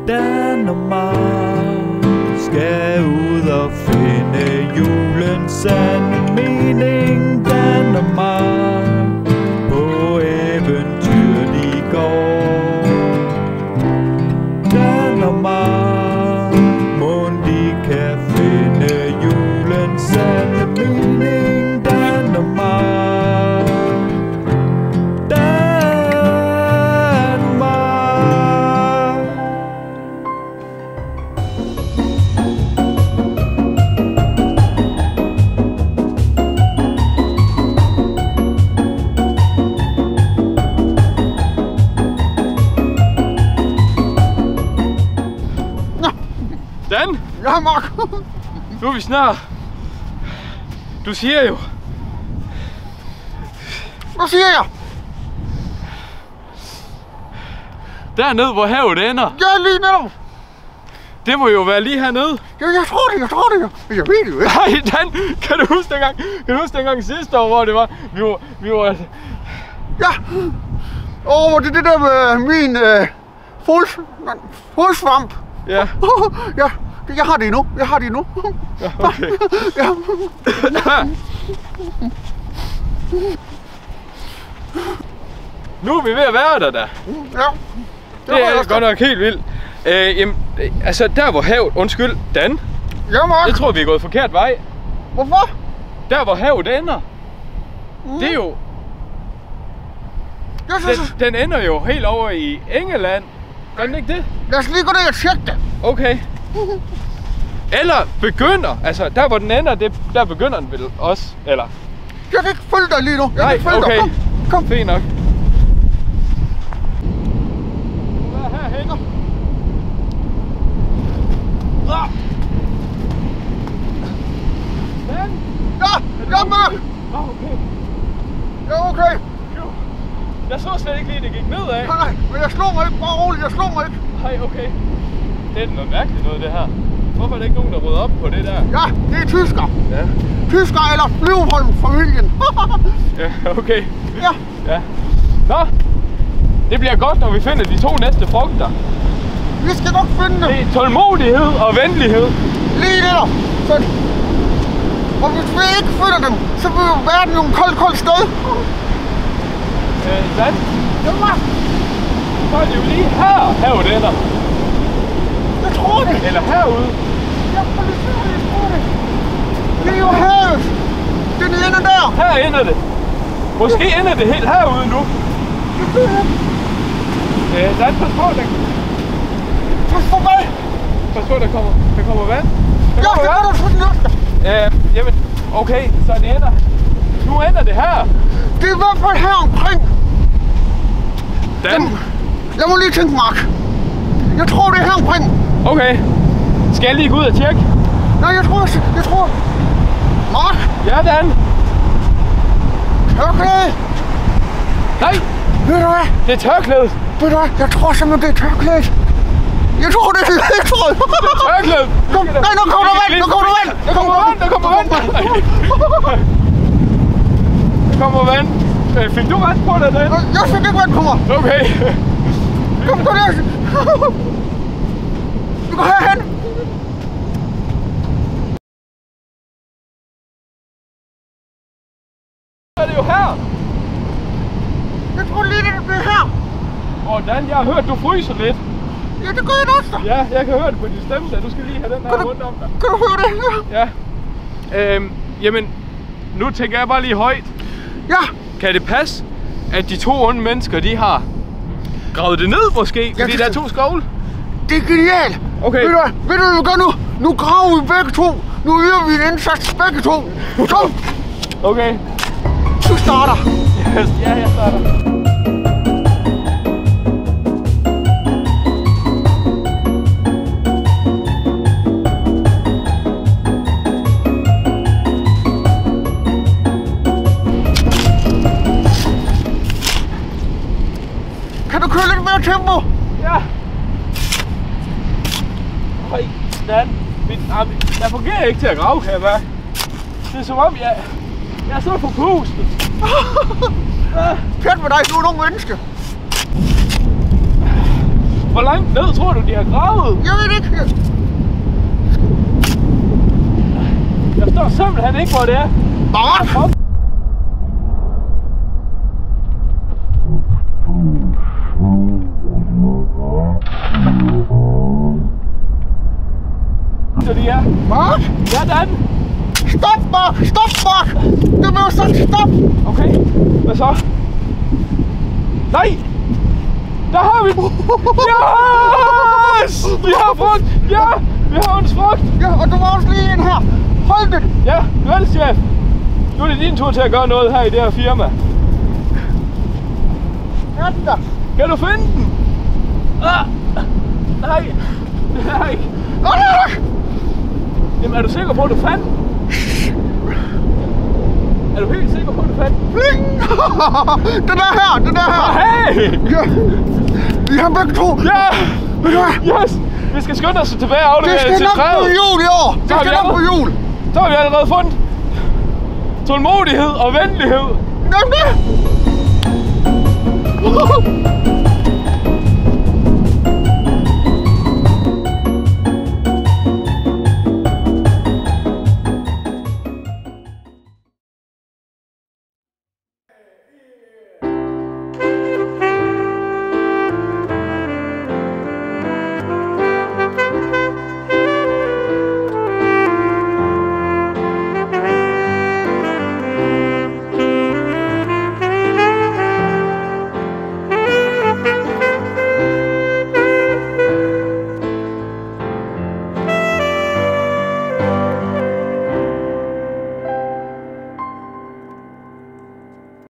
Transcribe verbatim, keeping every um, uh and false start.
Danmark skal ud og finde julens sande mening. Danmark på eventyr de går. Danmark mon de kan finde julens sande mening. Danmark. Dan? Ja, Mark. Nu er vi snart. Du siger jo. Hvad siger jeg? Dernede, hvor havet ender. Ja, lige netop. Det må jo være lige hernede. Ja, jeg tror det, jeg tror det. Jeg ved det jo ikke. Nej, Dan, kan du huske dengang, kan du huske dengang sidste år, hvor det var, vi var, vi var... Ja. Åh, oh, det er det der med min øh, fods, fodsvamp. Ja. Ja, jeg har det endnu. Jeg har det endnu. Ja, okay. Ja. Nu er vi ved at være der, da. Ja. Det er godt nok helt vildt. Øh, jamen, altså der hvor havet, undskyld, Dan. Ja, Mark. Jeg tror vi er gået forkert vej. Hvorfor? Der hvor havet ender. Mm. Det er jo... Jeg synes, Den, den ender jo helt over i England. Gør den ikke det? lad os lige gå ned og tjekke det. Okay. Eller begynder, altså der hvor den ender, det, der begynder den vel også, eller? Jeg kan ikke følge dig lige nu. Jeg Nej, kan ikke følge okay. dig. Kom, kom. Fint nok. Hvad er herhen? Ah! Dan? Ja, ja, Mark. Ah, okay. Ja, okay. Jeg så slet ikke lige, det gik nedad. Nej, nej, men jeg slår mig ikke. Bare roligt, jeg slår mig ikke. Hej, okay. Det er noget mærkeligt noget, det her. Hvorfor er der ikke nogen, der rydder op på det der? Ja, det er tysker. Ja. Tysker eller Flyvholm-familien. Ja, okay. Ja. Ja. Nå, det bliver godt, når vi finder de to næste frugter. Vi skal nok finde dem. Det er tålmodighed og venlighed. Lige der. Så... Og hvis vi ikke finder dem, så vil verden jo en kold, kold sted. Øh, Dan? Ja, Mark. Så er det jo lige her, havet ender. Jeg tror det. Eller herude. Jeg tror det. Jeg tror det. Det er jo havet. Det er det ender der. Her ender det. Måske ender det helt herude nu. Øh, Dan, pas på, der... Pas på hvad? Pas på, der kommer, der kommer vand. Der Ja, kommer det vand. var der sådan lufter. Øh, jamen, okay, så det ender... Nu ender det her. Det er i hvert fald her omkring. Dan? Jeg må lige tænke, Mark. Jeg tror, det er her omkring. Okay. Skal jeg lige gå ud og tjekke? Nej, jeg tror, jeg, jeg tror... Mark, Ja, Dan. tørklæde. Nej, Ved du hvad? det er tørklædet. Ved du hvad? Jeg tror simpelthen, det er tørklædet. Jeg tror, det er ledtråd. Tørklædet. Kom, nej, nu kommer der vand. Nu kommer der vand. Der kommer vand, der kommer vand. Der kommer vand. Øh, Fik du vand på dig, Dan? Jeg fik ikke vand på mig. Okay. Kom, gå der. Vi går herhen. Så er det jo her. Jeg tror lige, det bliver her. Åh, Dan, jeg har hørt, du fryser lidt. Ja, det gør jeg også da. Ja, jeg kan høre det på din stemme, da du skal lige have den her Kan du- rundt om dig. Kan du høre det? Ja. Ja. Øhm, jamen, nu tænker jeg bare lige højt. Ja. Kan det passe, at de to onde mennesker, de har gravet det ned måske? Fordi det- der er to skovle? Det er genialt. Okay. Ved du hvad? Ved du, hvad vi gør nu? Nu graver vi begge to. Nu yder vi en indsats begge to. Kom. Okay. Du starter. Yes. Ja, jeg starter. Kan du køre lidt mere tempo? Ja. Høj, Dan. Mit, ah, jeg fungerer ikke til at grave, kan jeg være. Det er som om, jeg, jeg er så forpustet. Pjat med dig, du er nogen menneske. Hvor langt ned tror du, de har gravet? Jeg ved ikke. Jeg forstår simpelthen ikke, hvor det er. Mark! Så de er. Mark! Ja, Dan. Stop, Mark! Stop, Mark! Du må så stop! Okay, hvad så? Nej! Der har vi den! Yes! Vi har frugt! Ja! Vi har en frugt! Ja, og du må også lige ind her. Hold det! Ja, vel, chef. Nu er det din tur til at gøre noget her i det her firma. Er den der? Kan du finde den? Ah! Nej! Nej! Ah! Jamen, er du sikker på, at du fandt den? Er du helt sikker på, at du fandt den? Pling! Den er her! Den er her! Hey! Ja! Vi har begge to! Ja! Ved du hvad? Yes! Vi skal skynde os tilbage og Det aflevere skal til nok træet. på jul i år! Det Så har skal vi nok på allerede- jul! Så har vi allerede fundet tålmodighed og venlighed. Jamen det!